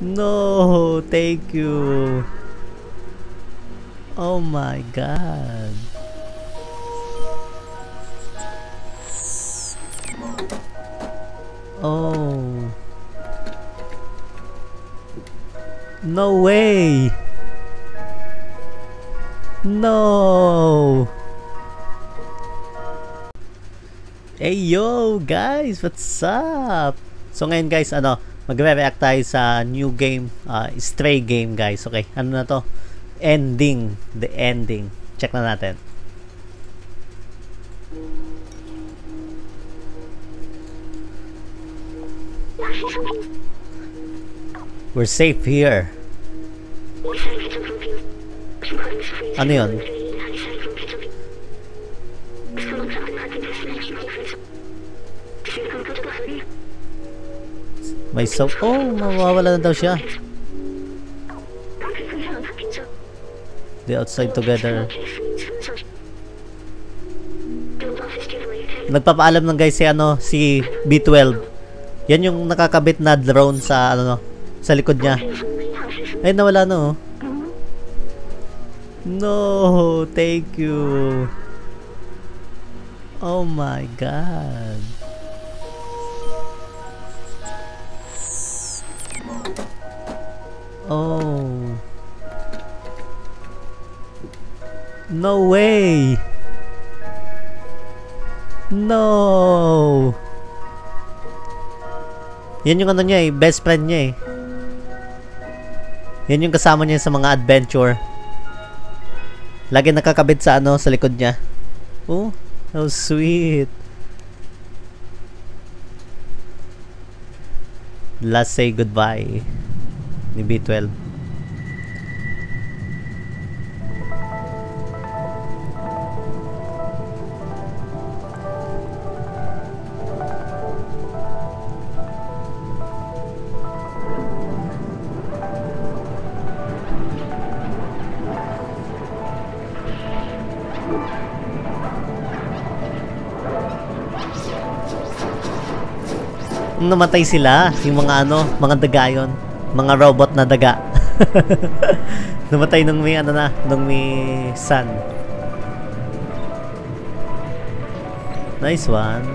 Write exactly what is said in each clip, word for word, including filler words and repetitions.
No, thank you. Oh my god. Oh. No way. No. Hey yo guys, what's up? So ngayon guys, ano, magre-react tayo sa new game, uh, Stray game guys. Okay, ano na to? Ending, the ending. Check na natin. We're safe here. Ano yun? May so oh, mawawala na daw siya. They outside together. Nagpapaalam ng guys si ano, si B twelve. Yan yung nakakabit na drone sa ano, sa likod niya. Ay, nawala na oh. No, thank you. Oh my god. Oh. No way. No. Yan yung ano niya eh, best friend niya eh. Yan yung kasama niya sa mga adventure. Lagi nakakabit sa ano, sa likod niya. Oh, how sweet. Last say goodbye ni B twelve. Namatay sila, yung mga ano, mga daga yun, mga robot na daga. Namatay nung may ano na, nung may sun. Nice one.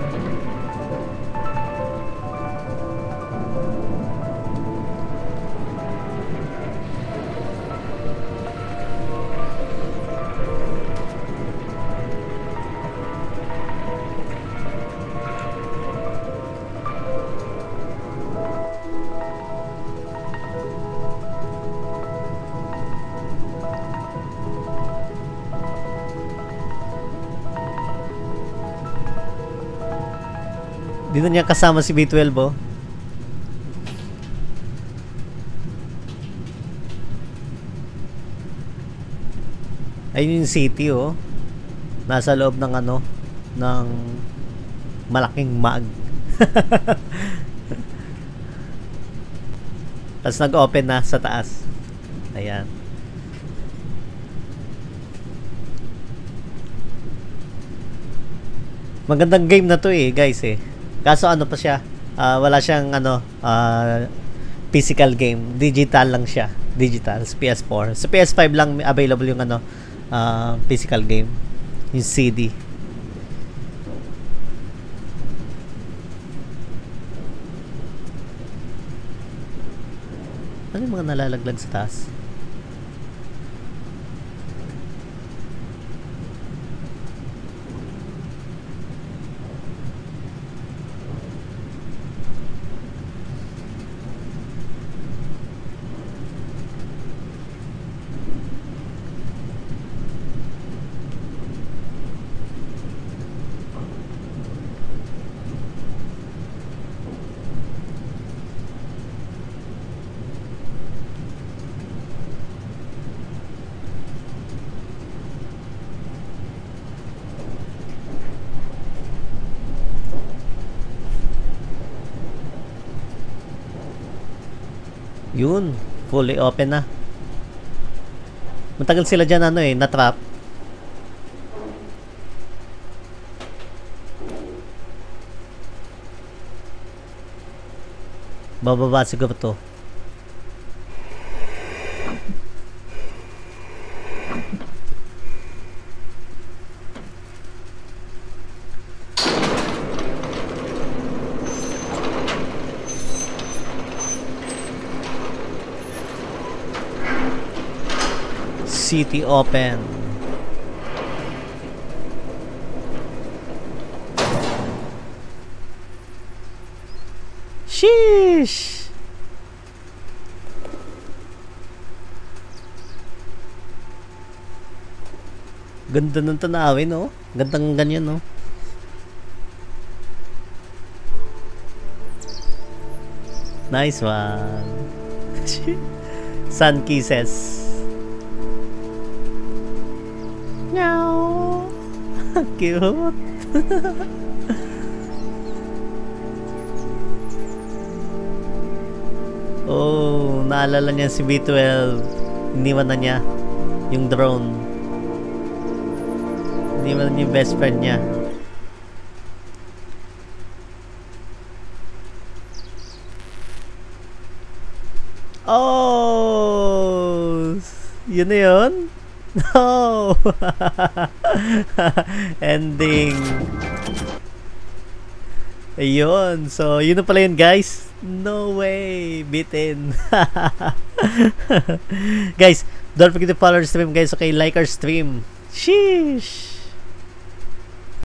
Di na niya kasama si B twelve oh. Ayun yung city oh. Nasa loob ng ano, ng malaking mag. Tapos nag-open na sa taas. Ayan. Magandang game na to eh guys eh. Kaso ano pa siya, uh, wala siyang ano, uh, physical game, digital lang siya, digital, sa P S four. Sa P S five lang available yung ano, uh, physical game, yung C D. Ano yung mga nalalaglag sa taas? Yun, fully open na. Matagal sila dyan ano eh, na-trap. Bababa siguro to. City open. Sheesh! Ganda ng tanawin, no? Gandang ganyan, no? Nice one. Sun kisses. Meow. Cute. Oh, naalala niya si B twelve. Iniwan na niya yung drone. Iniwan niya yung best friend niya. Oh! Yun na yun? No! Ending. Ayun. So, yun na pala yun, guys. No way! Bitin. Guys, don't forget to follow our stream, guys. Okay, like our stream. Sheesh!